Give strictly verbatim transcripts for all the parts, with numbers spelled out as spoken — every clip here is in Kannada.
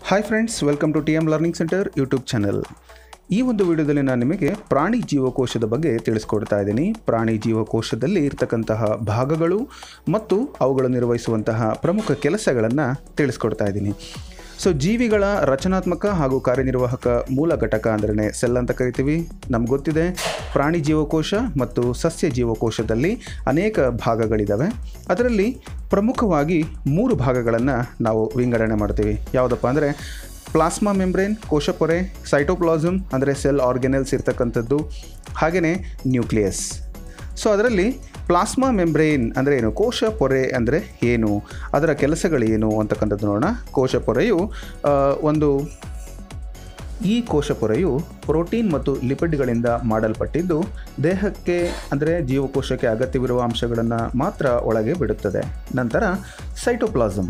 Hi friends, welcome to T M learning centre YouTube channel. ಈ ಒಂದು ವಿಡಿಯೋದಲ್ಲಿ ನಾನು ನಿಮಗೆ ಪ್ರಾಣಿ ಜೀವಕೋಶದ ಬಗ್ಗೆ ತಿಳಿಸ್ಕೊಡ್ತಾ ಇದ್ದೀನಿ. ಪ್ರಾಣಿ ಜೀವಕೋಶದಲ್ಲಿ ಇರತಕ್ಕಂತಹ ಭಾಗಗಳು ಮತ್ತು ಅವುಗಳು ನಿರ್ವಹಿಸುವಂತಹ ಪ್ರಮುಖ ಕೆಲಸಗಳನ್ನು ತಿಳಿಸ್ಕೊಡ್ತಾ ಇದ್ದೀನಿ. ಸೊ ಜೀವಿಗಳ ರಚನಾತ್ಮಕ ಹಾಗೂ ಕಾರ್ಯನಿರ್ವಾಹಕ ಮೂಲ ಘಟಕ ಅಂದ್ರೆ ಸೆಲ್ ಅಂತ ಕರಿತೀವಿ. ನಮ್ಗೆ ಗೊತ್ತಿದೆ ಪ್ರಾಣಿ ಜೀವಕೋಶ ಮತ್ತು ಸಸ್ಯ ಜೀವಕೋಶದಲ್ಲಿ ಅನೇಕ ಭಾಗಗಳಿದ್ದಾವೆ. ಅದರಲ್ಲಿ ಪ್ರಮುಖವಾಗಿ ಮೂರು ಭಾಗಗಳನ್ನು ನಾವು ವಿಂಗಡಣೆ ಮಾಡ್ತೀವಿ. ಯಾವುದಪ್ಪ ಅಂದರೆ ಪ್ಲಾಸ್ಮಾ ಮೆಂಬ್ರೇನ್, ಕೋಶಪೊರೆ, ಸೈಟೋಪ್ಲಾಸಮ್ ಅಂದರೆ ಸೆಲ್ ಆರ್ಗನೆಲ್ಸ್ ಇರ್ತಕ್ಕಂಥದ್ದು, ಹಾಗೆಯೇ ನ್ಯೂಕ್ಲಿಯಸ್. ಸೊ ಅದರಲ್ಲಿ ಪ್ಲಾಸ್ಮಾ ಮೆಂಬ್ರೇನ್ ಅಂದರೆ ಏನು, ಕೋಶ ಪೊರೆ ಅಂದರೆ ಏನು, ಅದರ ಕೆಲಸಗಳೇನು ಅಂತಕ್ಕಂಥದ್ದು ನೋಡೋಣ. ಕೋಶ ಪೊರೆಯು ಒಂದು ಈ ಕೋಶ ಪೊರೆಯು ಪ್ರೋಟೀನ್ ಮತ್ತು ಲಿಪಿಡ್ಗಳಿಂದ ಮಾಡಲ್ಪಟ್ಟಿದ್ದು ದೇಹಕ್ಕೆ ಅಂದರೆ ಜೀವಕೋಶಕ್ಕೆ ಅಗತ್ಯವಿರುವ ಅಂಶಗಳನ್ನು ಮಾತ್ರ ಒಳಗೆ ಬಿಡುತ್ತದೆ. ನಂತರ ಸೈಟೋಪ್ಲಾಸಮ್,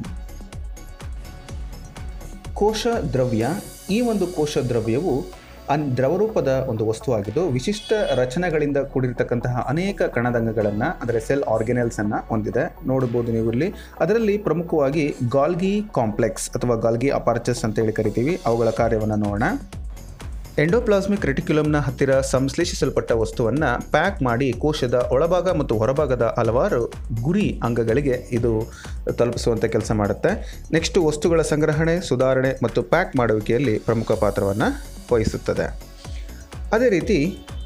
ಕೋಶ ದ್ರವ್ಯ. ಈ ಒಂದು ಕೋಶ ದ್ರವ್ಯವು ಅನ್ ದ್ರವರೂಪದ ಒಂದು ವಸ್ತುವಾಗಿದ್ದು ವಿಶಿಷ್ಟ ರಚನೆಗಳಿಂದ ಕೂಡಿರ್ತಕ್ಕಂತಹ ಅನೇಕ ಕಣದಂಗಗಳನ್ನು ಅಂದರೆ ಸೆಲ್ ಆರ್ಗನೆಲ್ಸನ್ನು ಹೊಂದಿದೆ. ನೋಡ್ಬೋದು ನೀವು ಇಲ್ಲಿ. ಅದರಲ್ಲಿ ಪ್ರಮುಖವಾಗಿ ಗಾಲ್ಗಿ ಕಾಂಪ್ಲೆಕ್ಸ್ ಅಥವಾ ಗಾಲ್ಗಿ ಅಪಾರ್ಚಸ್ ಅಂತೇಳಿ ಕರಿತೀವಿ. ಅವುಗಳ ಕಾರ್ಯವನ್ನು ನೋಡೋಣ. ಎಂಡೋಪ್ಲಾಸ್ಮಿಕ್ ರೆಟಿಕ್ಯುಲಮ್ನ ಹತ್ತಿರ ಸಂಶ್ಲೇಷಿಸಲ್ಪಟ್ಟ ವಸ್ತುವನ್ನು ಪ್ಯಾಕ್ ಮಾಡಿ ಕೋಶದ ಒಳಭಾಗ ಮತ್ತು ಹೊರಭಾಗದ ಹಲವಾರು ಗುರಿ ಅಂಗಗಳಿಗೆ ಇದು ತಲುಪಿಸುವಂಥ ಕೆಲಸ ಮಾಡುತ್ತೆ. ನೆಕ್ಸ್ಟ್ ವಸ್ತುಗಳ ಸಂಗ್ರಹಣೆ, ಸುಧಾರಣೆ ಮತ್ತು ಪ್ಯಾಕ್ ಮಾಡುವಿಕೆಯಲ್ಲಿ ಪ್ರಮುಖ ಪಾತ್ರವನ್ನು ವಹಿಸುತ್ತದೆ. ಅದೇ ರೀತಿ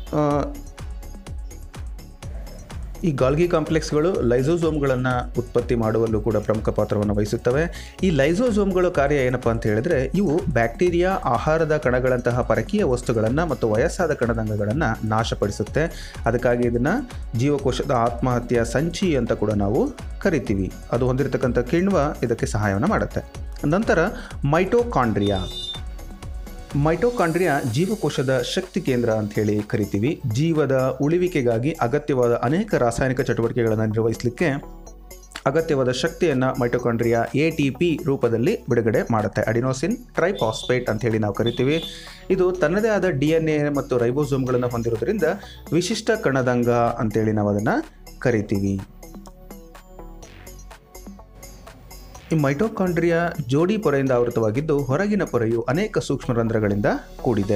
ಈ ಗಾಲ್ಗಿ ಕಾಂಪ್ಲೆಕ್ಸ್ಗಳು ಲೈಸೋಸೋಮ್ಗಳನ್ನು ಉತ್ಪತ್ತಿ ಮಾಡುವಲ್ಲೂ ಕೂಡ ಪ್ರಮುಖ ಪಾತ್ರವನ್ನು ವಹಿಸುತ್ತವೆ. ಈ ಲೈಸೋಸೋಮ್ಗಳ ಕಾರ್ಯ ಏನಪ್ಪ ಅಂತ ಹೇಳಿದ್ರೆ, ಇವು ಬ್ಯಾಕ್ಟೀರಿಯಾ, ಆಹಾರದ ಕಣಗಳಂತಹ ಪರಕೀಯ ವಸ್ತುಗಳನ್ನು ಮತ್ತು ವಯಸ್ಸಾದ ಕಣದಂಗಗಳನ್ನು ನಾಶಪಡಿಸುತ್ತೆ. ಅದಕ್ಕಾಗಿ ಇದನ್ನು ಜೀವಕೋಶದ ಆತ್ಮಹತ್ಯೆಯ ಸಂಚಿ ಅಂತ ಕೂಡ ನಾವು ಕರಿತೀವಿ. ಅದು ಹೊಂದಿರತಕ್ಕಂಥ ಕಿಣ್ವ ಇದಕ್ಕೆ ಸಹಾಯವನ್ನು ಮಾಡುತ್ತೆ. ನಂತರ ಮೈಟೋಕಾಂಡ್ರಿಯಾ. ಮೈಟೋಕಾಂಡ್ರಿಯಾ ಜೀವಕೋಶದ ಶಕ್ತಿ ಕೇಂದ್ರ ಅಂತ ಹೇಳಿ ಕರಿತೀವಿ. ಜೀವದ ಉಳಿವಿಕೆಗಾಗಿ ಅಗತ್ಯವಾದ ಅನೇಕ ರಾಸಾಯನಿಕ ಚಟುವಟಿಕೆಗಳನ್ನು ನಿರ್ವಹಿಸಲಿಕ್ಕೆ ಅಗತ್ಯವಾದ ಶಕ್ತಿಯನ್ನು ಮೈಟೋಕಾಂಡ್ರಿಯಾ ಎ ಟಿ ಪಿ ರೂಪದಲ್ಲಿ ಬಿಡುಗಡೆ ಮಾಡುತ್ತೆ. ಅಡಿನೋಸಿನ್ ಟ್ರೈಫಾಸ್ಫೇಟ್ ಅಂತ ಹೇಳಿ ನಾವು ಕರಿತೀವಿ. ಇದು ತನ್ನದೇ ಆದ ಡಿ ಎನ್ ಎ ಮತ್ತು ರೈಬೋಸೋಮ್ಗಳನ್ನು ಹೊಂದಿರೋದ್ರಿಂದ ವಿಶಿಷ್ಟ ಕಣದಂಗ ಅಂತೇಳಿ ನಾವು ಅದನ್ನು ಕರಿತೀವಿ. ಈ ಮೈಟೋಕಾಂಡ್ರಿಯಾ ಜೋಡಿ ಪೊರೆಯಿಂದ ಆವೃತವಾಗಿದ್ದು ಹೊರಗಿನ ಪೊರೆಯು ಅನೇಕ ಸೂಕ್ಷ್ಮ ರಂಧ್ರಗಳಿಂದ ಕೂಡಿದೆ.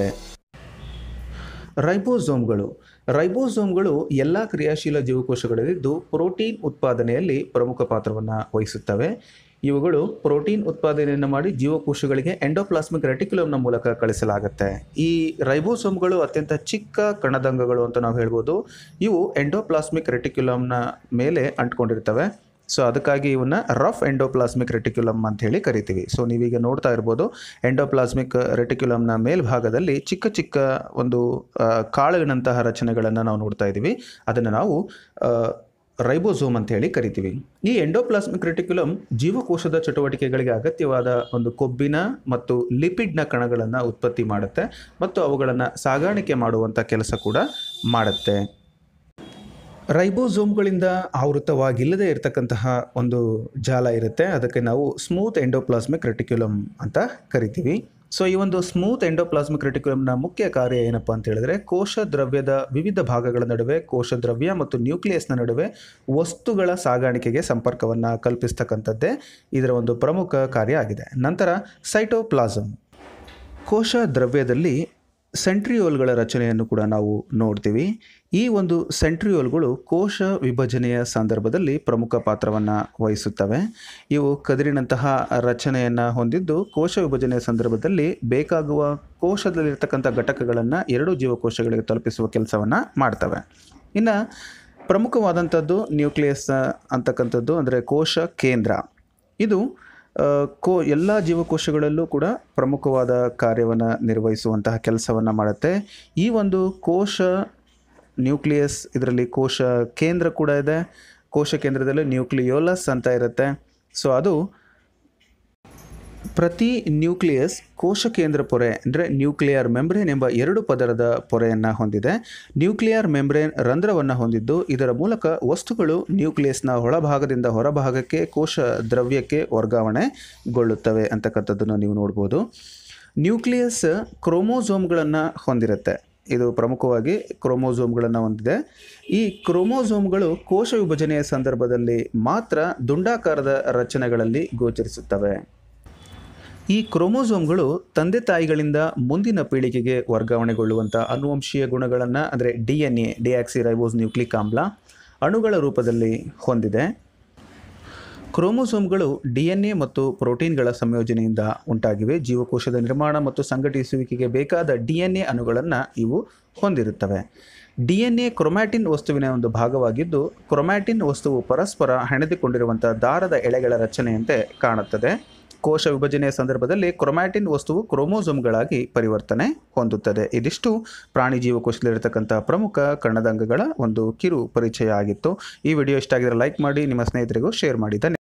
ರೈಬೋಸೋಮ್ಗಳು ರೈಬೋಸೋಮ್ಗಳು ಎಲ್ಲ ಕ್ರಿಯಾಶೀಲ ಜೀವಕೋಶಗಳಲ್ಲಿದ್ದು ಪ್ರೋಟೀನ್ ಉತ್ಪಾದನೆಯಲ್ಲಿ ಪ್ರಮುಖ ಪಾತ್ರವನ್ನು ವಹಿಸುತ್ತವೆ. ಇವುಗಳು ಪ್ರೋಟೀನ್ ಉತ್ಪಾದನೆಯನ್ನು ಮಾಡಿ ಜೀವಕೋಶಗಳಿಗೆ ಎಂಡೋಪ್ಲಾಸ್ಮಿಕ್ ರೆಟಿಕ್ಯುಲಮ್ನ ಮೂಲಕ ಕಳಿಸಲಾಗುತ್ತೆ. ಈ ರೈಬೋಸೋಮ್ಗಳು ಅತ್ಯಂತ ಚಿಕ್ಕ ಕಣದಂಗಗಳು ಅಂತ ನಾವು ಹೇಳ್ಬೋದು. ಇವು ಎಂಡೋಪ್ಲಾಸ್ಮಿಕ್ ರೆಟಿಕ್ಯುಲಮ್ನ ಮೇಲೆ ಅಂಟ್ಕೊಂಡಿರ್ತವೆ. ಸೊ ಅದಕ್ಕಾಗಿ ಇವನ್ನ ರಫ್ ಎಂಡೋಪ್ಲಾಸ್ಮಿಕ್ ರೆಟಿಕ್ಯುಲಮ್ ಅಂತ ಹೇಳಿ ಕರಿತೀವಿ. ಸೊ ನೀವೀಗ ನೋಡ್ತಾ ಇರ್ಬೋದು, ಎಂಡೋಪ್ಲಾಸ್ಮಿಕ್ ರೆಟಿಕ್ಯುಲಮ್ನ ಮೇಲ್ಭಾಗದಲ್ಲಿ ಚಿಕ್ಕ ಚಿಕ್ಕ ಒಂದು ಕಾಳುಗಳಂತಹ ರಚನೆಗಳನ್ನು ನಾವು ನೋಡ್ತಾ ಇದ್ದೀವಿ. ಅದನ್ನು ನಾವು ರೈಬೋಸೋಮ್ ಅಂತ ಹೇಳಿ ಕರಿತೀವಿ. ಈ ಎಂಡೋಪ್ಲಾಸ್ಮಿಕ್ ರೆಟಿಕ್ಯುಲಮ್ ಜೀವಕೋಶದ ಚಟುವಟಿಕೆಗಳಿಗೆ ಅಗತ್ಯವಾದ ಒಂದು ಕೊಬ್ಬಿನ ಮತ್ತು ಲಿಪಿಡ್ನ ಕಣಗಳನ್ನು ಉತ್ಪತ್ತಿ ಮಾಡುತ್ತೆ ಮತ್ತು ಅವುಗಳನ್ನು ಸಾಗಾಣಿಕೆ ಮಾಡುವಂಥ ಕೆಲಸ ಕೂಡ ಮಾಡುತ್ತೆ. ರೈಬೋಸೋಮ್ಗಳಿಂದ ಆವೃತವಾಗಿಲ್ಲದೆ ಇರತಕ್ಕಂತಹ ಒಂದು ಜಾಲ ಇರುತ್ತೆ. ಅದಕ್ಕೆ ನಾವು ಸ್ಮೂತ್ ಎಂಡೋಪ್ಲಾಸ್ಮಿಕ್ ರೆಟಿಕ್ಯುಲಮ್ ಅಂತ ಕರಿತೀವಿ. ಸೊ ಈ ಒಂದು ಸ್ಮೂತ್ ಎಂಡೋಪ್ಲಾಸ್ಮಿಕ್ ರೆಟಿಕ್ಯುಲಮ್ನ ಮುಖ್ಯ ಕಾರ್ಯ ಏನಪ್ಪ ಅಂತ ಹೇಳಿದ್ರೆ, ಕೋಶ ದ್ರವ್ಯದ ವಿವಿಧ ಭಾಗಗಳ ನಡುವೆ, ಕೋಶ ದ್ರವ್ಯ ಮತ್ತು ನ್ಯೂಕ್ಲಿಯಸ್ನ ನಡುವೆ ವಸ್ತುಗಳ ಸಾಗಾಣಿಕೆಗೆ ಸಂಪರ್ಕವನ್ನು ಕಲ್ಪಿಸ್ತಕ್ಕಂಥದ್ದೇ ಇದರ ಒಂದು ಪ್ರಮುಖ ಕಾರ್ಯ ಆಗಿದೆ. ನಂತರ ಸೈಟೋಪ್ಲಾಸಮ್. ಕೋಶ ದ್ರವ್ಯದಲ್ಲಿ ಸೆಂಟ್ರಿಯೋಲ್ಗಳ ರಚನೆಯನ್ನು ಕೂಡ ನಾವು ನೋಡ್ತೀವಿ. ಈ ಒಂದು ಸೆಂಟ್ರಿಯೋಲ್ಗಳು ಕೋಶ ವಿಭಜನೆಯ ಸಂದರ್ಭದಲ್ಲಿ ಪ್ರಮುಖ ಪಾತ್ರವನ್ನು ವಹಿಸುತ್ತವೆ. ಇವು ಕದಿರಿನಂತಹ ರಚನೆಯನ್ನು ಹೊಂದಿದ್ದು ಕೋಶ ವಿಭಜನೆಯ ಸಂದರ್ಭದಲ್ಲಿ ಬೇಕಾಗುವ ಕೋಶದಲ್ಲಿರ್ತಕ್ಕಂಥ ಘಟಕಗಳನ್ನು ಎರಡೂ ಜೀವಕೋಶಗಳಿಗೆ ತಲುಪಿಸುವ ಕೆಲಸವನ್ನು ಮಾಡ್ತವೆ. ಇನ್ನು ಪ್ರಮುಖವಾದಂಥದ್ದು ನ್ಯೂಕ್ಲಿಯಸ್ ಅಂತಕ್ಕಂಥದ್ದು ಅಂದರೆ ಕೋಶ ಕೇಂದ್ರ. ಇದು ಕೋ ಎಲ್ಲ ಜೀವಕೋಶಗಳಲ್ಲೂ ಕೂಡ ಪ್ರಮುಖವಾದ ಕಾರ್ಯವನ್ನು ನಿರ್ವಹಿಸುವಂತಹ ಕೆಲಸವನ್ನು ಮಾಡುತ್ತೆ. ಈ ಒಂದು ಕೋಶ ನ್ಯೂಕ್ಲಿಯಸ್, ಇದರಲ್ಲಿ ಕೋಶ ಕೇಂದ್ರ ಕೂಡ ಇದೆ. ಕೋಶ ಕೇಂದ್ರದಲ್ಲಿ ನ್ಯೂಕ್ಲಿಯೋಲಸ್ ಅಂತ ಇರುತ್ತೆ. ಸೊ ಅದು ಪ್ರತಿ ನ್ಯೂಕ್ಲಿಯಸ್ ಕೋಶ ಕೇಂದ್ರ ಪೊರೆ ಅಂದರೆ ನ್ಯೂಕ್ಲಿಯರ್ ಮೆಂಬ್ರೇನ್ ಎಂಬ ಎರಡು ಪದರದ ಪೊರೆಯನ್ನು ಹೊಂದಿದೆ. ನ್ಯೂಕ್ಲಿಯರ್ ಮೆಂಬ್ರೇನ್ ರಂಧ್ರವನ್ನು ಹೊಂದಿದ್ದು ಇದರ ಮೂಲಕ ವಸ್ತುಗಳು ನ್ಯೂಕ್ಲಿಯಸ್ನ ಒಳಭಾಗದಿಂದ ಹೊರಭಾಗಕ್ಕೆ ಕೋಶ ದ್ರವ್ಯಕ್ಕೆ ವರ್ಗಾವಣೆಗೊಳ್ಳುತ್ತವೆ ಅಂತಕ್ಕಂಥದ್ದನ್ನು ನೀವು ನೋಡ್ಬೋದು. ನ್ಯೂಕ್ಲಿಯಸ್ ಕ್ರೋಮೋಸೋಮ್ಗಳನ್ನು ಹೊಂದಿರುತ್ತೆ. ಇದು ಪ್ರಮುಖವಾಗಿ ಕ್ರೋಮೋಸೋಮ್ಗಳನ್ನು ಹೊಂದಿದೆ. ಈ ಕ್ರೋಮೋಸೋಮ್ಗಳು ಕೋಶ ವಿಭಜನೆಯ ಸಂದರ್ಭದಲ್ಲಿ ಮಾತ್ರ ದುಂಡಾಕಾರದ ರಚನೆಗಳಲ್ಲಿ ಗೋಚರಿಸುತ್ತವೆ. ಈ ಕ್ರೋಮೋಸೋಮ್ಗಳು ತಂದೆ ತಾಯಿಗಳಿಂದ ಮುಂದಿನ ಪೀಳಿಗೆಗೆ ವರ್ಗಾವಣೆಗೊಳ್ಳುವಂಥ ಆನುವಂಶೀಯ ಗುಣಗಳನ್ನು ಅಂದರೆ D N A deoxyribose nucleic ಆಮ್ಲ ಅಣುಗಳ ರೂಪದಲ್ಲಿ ಹೊಂದಿದೆ. ಕ್ರೋಮೋಸೋಮ್ಗಳು ಡಿ ಎನ್ ಎ ಮತ್ತು ಪ್ರೋಟೀನ್ಗಳ ಸಂಯೋಜನೆಯಿಂದ ಉಂಟಾಗಿವೆ. ಜೀವಕೋಶದ ನಿರ್ಮಾಣ ಮತ್ತು ಸಂಘಟಿಸುವಿಕೆಗೆ ಬೇಕಾದ ಡಿ ಎನ್ ಎ ಅಣುಗಳನ್ನು ಇವು ಹೊಂದಿರುತ್ತವೆ. ಡಿ ಎನ್ ಎ ಕ್ರೊಮ್ಯಾಟಿನ್ ವಸ್ತುವಿನ ಒಂದು ಭಾಗವಾಗಿದ್ದು, ಕ್ರೊಮ್ಯಾಟಿನ್ ವಸ್ತುವು ಪರಸ್ಪರ ಹೆಣೆದುಕೊಂಡಿರುವಂಥ ದಾರದ ಎಳೆಗಳ ರಚನೆಯಂತೆ ಕಾಣುತ್ತದೆ. ಕೋಶ ವಿಭಜನೆಯ ಸಂದರ್ಭದಲ್ಲಿ ಕ್ರೊಮ್ಯಾಟಿನ್ ವಸ್ತುವು ಕ್ರೋಮೋಸೋಮ್ಗಳಾಗಿ ಪರಿವರ್ತನೆ ಹೊಂದುತ್ತದೆ. ಇದಿಷ್ಟು ಪ್ರಾಣಿ ಜೀವಕೋಶದಲ್ಲಿರತಕ್ಕಂಥ ಪ್ರಮುಖ ಕಣದ ಅಂಗಗಳ ಒಂದು ಕಿರು ಪರಿಚಯ ಆಗಿತ್ತು. ಈ ವಿಡಿಯೋ ಇಷ್ಟ ಆಗಿದ್ರೆ ಲೈಕ್ ಮಾಡಿ, ನಿಮ್ಮ ಸ್ನೇಹಿತರಿಗೂ ಶೇರ್ ಮಾಡಿ. ಧನ್ಯವಾದ.